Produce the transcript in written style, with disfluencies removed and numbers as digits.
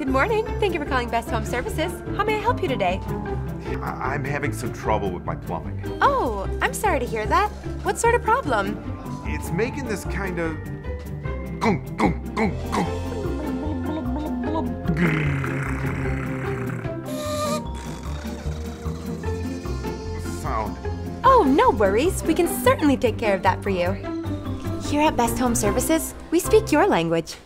Good morning. Thank you for calling Best Home Services. How may I help you today? I'm having some trouble with my plumbing. Oh, I'm sorry to hear that. What sort of problem? It's making this kind of gunk, gunk, gunk, gunk sound. Oh, no worries. We can certainly take care of that for you. Here at Best Home Services, we speak your language.